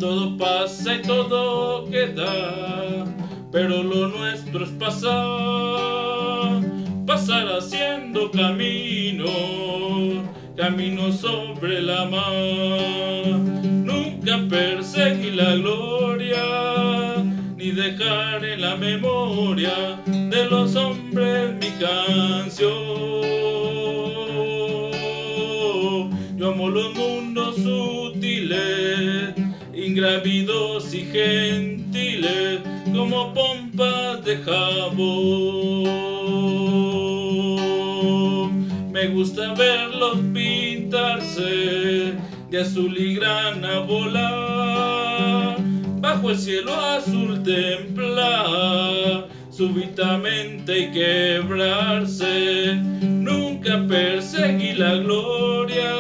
Todo pasa y todo queda, pero lo nuestro es pasar, pasar haciendo camino, camino sobre la mar. Nunca perseguí la gloria, ni dejar en la memoria de los hombres mi canción. Yo amo los mundos sutiles, ingrávidos y gentiles, como pompas de jabón. Me gusta verlos pintarse de azul y grana, volar bajo el cielo azul templar, súbitamente y quebrarse. Nunca perseguí la gloria.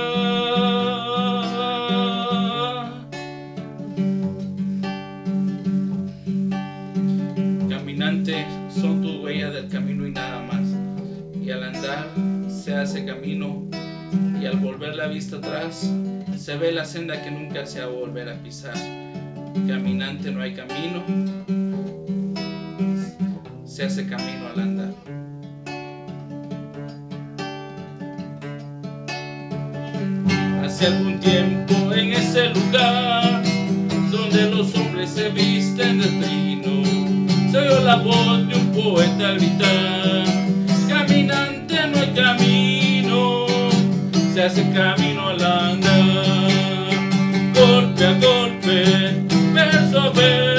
Caminante, son tu huella del camino y nada más. Y al andar se hace camino, y al volver la vista atrás se ve la senda que nunca se va a volver a pisar. Caminante, no hay camino, se hace camino al andar. Hace algún tiempo en ese lugar donde los hombres se visten de trino, se oyó la voz de un poeta gritar: caminante, no hay camino, se hace camino al andar. Golpe a golpe, verso a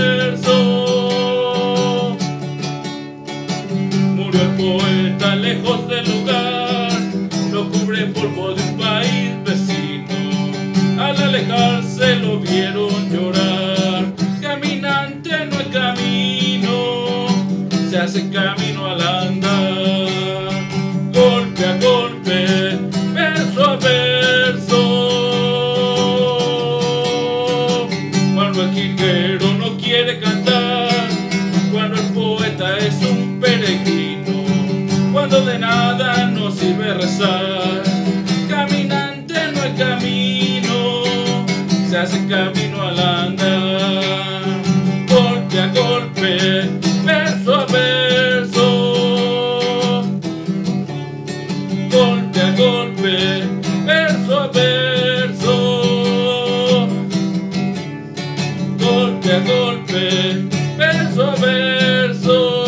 verso, murió el poeta lejos del lugar, lo cubre polvo de un país vecino. Al alejarse lo vieron llorar. Caminante, no hay camino, se hace camino al andar. Golpe a golpe, verso a verso, cuando el jilguero no quiere cantar, cuando el poeta es un peregrino, cuando de nada no sirve rezar. Caminante, no hay camino, se hace camino al andar. Golpe a golpe, verso a verso, golpe a golpe, verso a verso, golpe a golpe, verso a verso.